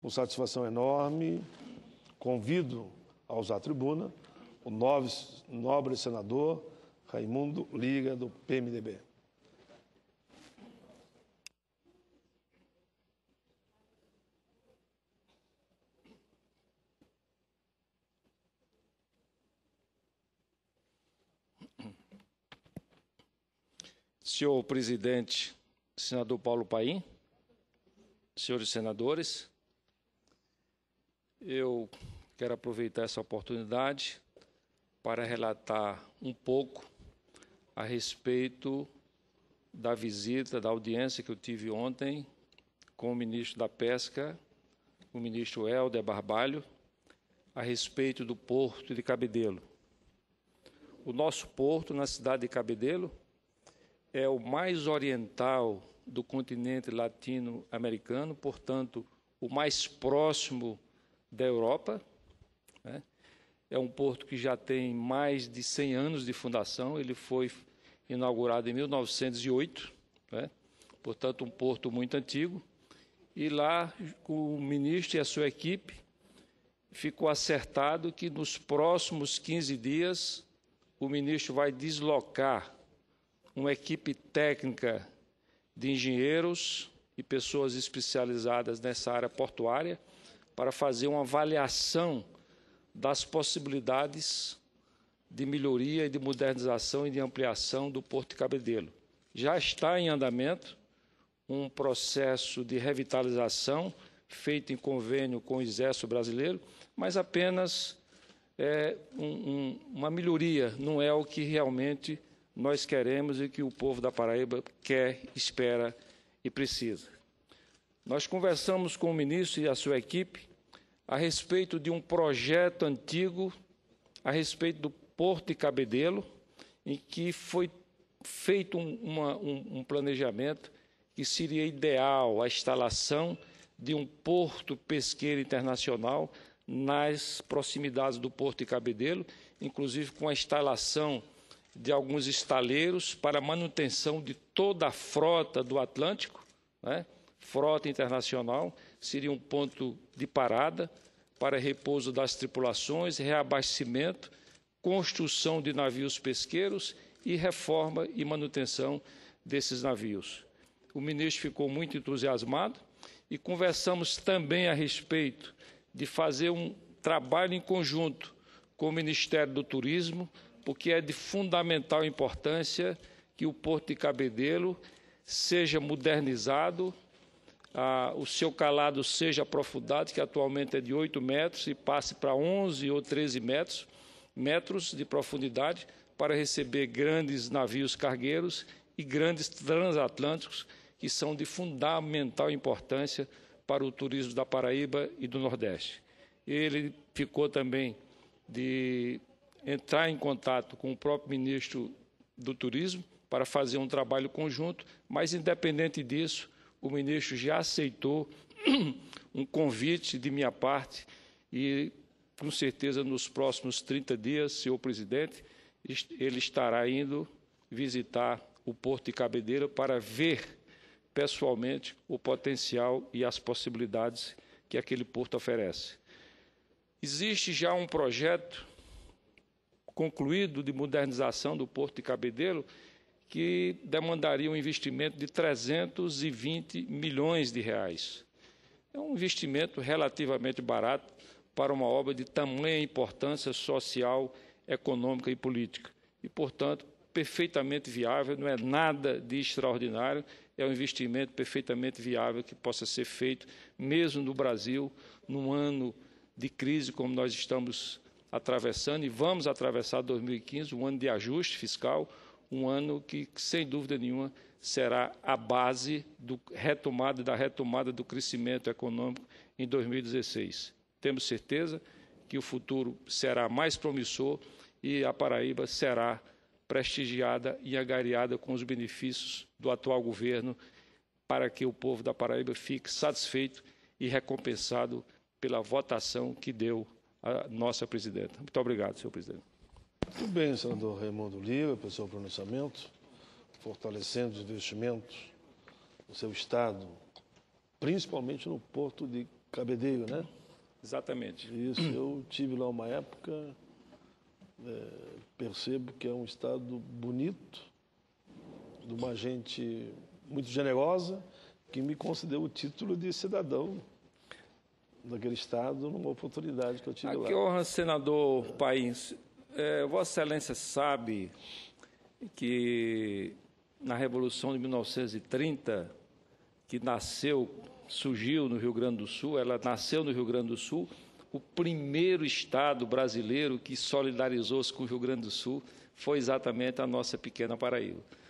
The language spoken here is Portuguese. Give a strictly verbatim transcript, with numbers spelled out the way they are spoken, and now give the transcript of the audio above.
Com satisfação enorme, convido a usar a tribuna o nobre, nobre senador Raimundo Liga, do P M D B. Senhor presidente, senador Paulo Paim, senhores senadores, eu quero aproveitar essa oportunidade para relatar um pouco a respeito da visita, da audiência que eu tive ontem com o ministro da Pesca, o ministro Helder Barbalho, a respeito do porto de Cabedelo. O nosso porto na cidade de Cabedelo é o mais oriental do continente latino-americano, portanto, o mais próximo da Europa, né? É um porto que já tem mais de cem anos de fundação, ele foi inaugurado em mil novecentos e oito, né? Portanto, um porto muito antigo, e lá o ministro e a sua equipe ficou acertado que nos próximos quinze dias o ministro vai deslocar uma equipe técnica de engenheiros e pessoas especializadas nessa área portuária para fazer uma avaliação das possibilidades de melhoria e de modernização e de ampliação do Porto de Cabedelo. Já está em andamento um processo de revitalização feito em convênio com o Exército Brasileiro, mas apenas é, um, um, uma melhoria, não é o que realmente nós queremos e que o povo da Paraíba quer, espera e precisa. Nós conversamos com o ministro e a sua equipe a respeito de um projeto antigo, a respeito do Porto de Cabedelo, em que foi feito um, uma, um, um planejamento que seria ideal a instalação de um porto pesqueiro internacional nas proximidades do Porto de Cabedelo, inclusive com a instalação de alguns estaleiros para manutenção de toda a frota do Atlântico, né? Frota internacional, seria um ponto de parada para repouso das tripulações, reabastecimento, construção de navios pesqueiros e reforma e manutenção desses navios. O ministro ficou muito entusiasmado e conversamos também a respeito de fazer um trabalho em conjunto com o Ministério do Turismo, porque é de fundamental importância que o Porto de Cabedelo seja modernizado, ah, o seu calado seja aprofundado, que atualmente é de oito metros, e passe para onze ou treze metros, metros de profundidade, para receber grandes navios cargueiros e grandes transatlânticos, que são de fundamental importância para o turismo da Paraíba e do Nordeste. Ele ficou também de entrar em contato com o próprio ministro do Turismo para fazer um trabalho conjunto, mas, independente disso, o ministro já aceitou um convite de minha parte e, com certeza, nos próximos trinta dias, senhor presidente, ele estará indo visitar o Porto de Cabedelo para ver pessoalmente o potencial e as possibilidades que aquele porto oferece. Existe já um projeto concluído de modernização do Porto de Cabedelo, que demandaria um investimento de trezentos e vinte milhões de reais. É um investimento relativamente barato para uma obra de tamanha importância social, econômica e política. E, portanto, perfeitamente viável, não é nada de extraordinário, é um investimento perfeitamente viável que possa ser feito, mesmo no Brasil, num ano de crise como nós estamos atravessando, e vamos atravessar dois mil e quinze, um ano de ajuste fiscal, um ano que, sem dúvida nenhuma, será a base do retomada, da retomada do crescimento econômico em dois mil e dezesseis. Temos certeza que o futuro será mais promissor e a Paraíba será prestigiada e agariada com os benefícios do atual governo, para que o povo da Paraíba fique satisfeito e recompensado pela votação que deu a nossa presidenta. Muito obrigado, senhor presidente. Muito bem, senador Raimundo Liga, pelo seu pronunciamento, fortalecendo os investimentos do seu Estado, principalmente no Porto de Cabedelo, né? Exatamente. Isso, eu tive lá uma época, é, percebo que é um estado bonito, de uma gente muito generosa, que me concedeu o título de cidadão daquele estado numa oportunidade que eu tive A lá. que honra, senador Paim. É, Vossa Excelência sabe que na Revolução de mil novecentos e trinta, que nasceu, surgiu no Rio Grande do Sul, ela nasceu no Rio Grande do Sul, o primeiro estado brasileiro que solidarizou-se com o Rio Grande do Sul foi exatamente a nossa pequena Paraíba.